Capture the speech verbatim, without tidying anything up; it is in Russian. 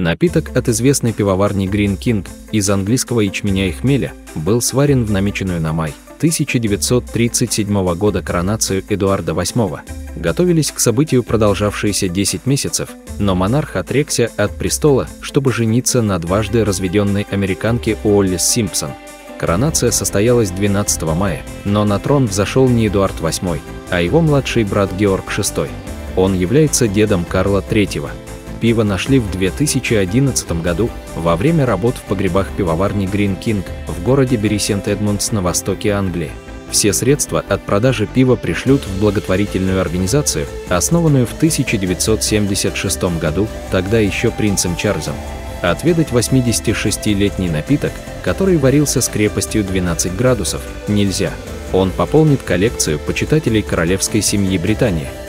Напиток от известной пивоварни Green King из английского ячменя и хмеля был сварен в намеченную на май тысяча девятьсот тридцать седьмого года коронацию Эдуарда восьмого. Готовились к событию продолжавшиеся десять месяцев, но монарх отрекся от престола, чтобы жениться на дважды разведенной американке Уоллис Симпсон. Коронация состоялась двенадцатого мая, но на трон взошел не Эдуард восьмой, а его младший брат Георг шестой. Он является дедом Карла третьего. Пиво нашли в две тысячи одиннадцатом году во время работ в погребах пивоварни Green King в городе Бери-Сент-Эдмундс на востоке Англии. Все средства от продажи пива пришлют в благотворительную организацию, основанную в тысяча девятьсот семьдесят шестом году, тогда еще принцем Чарльзом. Отведать восьмидесятишестилетний напиток, который варился с крепостью двенадцать градусов, нельзя. Он пополнит коллекцию почитателей королевской семьи Британии.